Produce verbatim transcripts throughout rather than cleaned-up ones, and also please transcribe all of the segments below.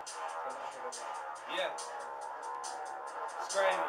Yeah. It's Grimey.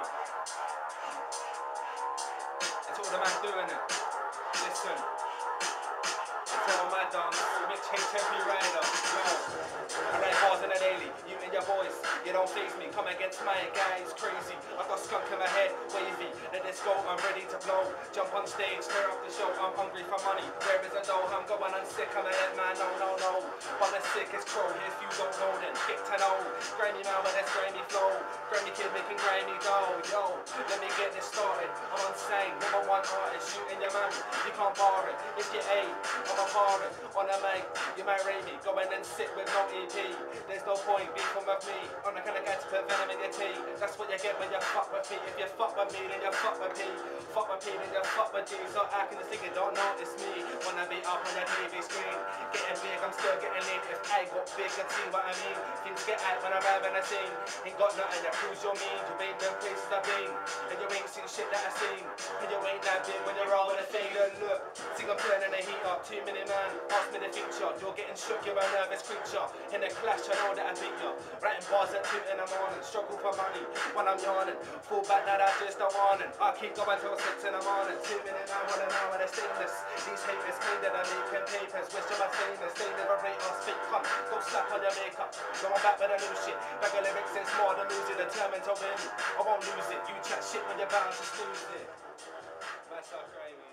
It's all the man doing it. Listen. It's all my dance. Mitch H M P Rider. Yo. I write bars in the daily. You and your boys. You don't face me. Come against my guys. Crazy. I got skunk in my head. Wavy. Let this go. I'm ready to blow. Jump on stage. Tear up the show. I'm hungry for money. There is a dough. I'm going on sick. I'm a head man. No, no, no. But the sick is crow. If you don't know, then get to know. Grimey man with this grimy flow. Grimey kid making grimy go. Yo. Let me get this started. I'm insane. Number one artist. Shooting your man. You can't bar it. If you're A, I'm a bar it. On a mic. You might rate me. Go in and sit with no E P. There's no point beefing with me. I'm the kind of guy to put venom in your tea. That's what you get when you fuck with me. If you fuck with me, then you fuck with me. Fuck with me, then you fuck with G. So I can think you don't notice me. Wanna be up on your T V screen. Getting big, I'm still getting lit. If I got big, you see what I mean. Things get out when I arrive in a scene. Ain't got nothing that proves you're mean. You ain't them places I've been. And you ain't seen shit that I've seen. And you ain't that big when you're all with a thing. Look, see I'm turning the heat up. Two minute man, ask me the feature. You're getting shook, you're a nervous creature. In the clash, I know that I beat you. Writing bars at two in the morning. Struggle for money when I'm yawning. Fall back, now that's just a warning. I keep going till six in the morning. Two minute man, one an hour, they're stainless. These haters claim that I'm making papers. Wish you were famous. They never rate us. Fake cunt. Go slap on your makeup. Going back with a new shit. Bag of lyrics is more than losing. Determined to win. I won't lose it. You chat shit when you're bound to snooze it. That's our Grimey.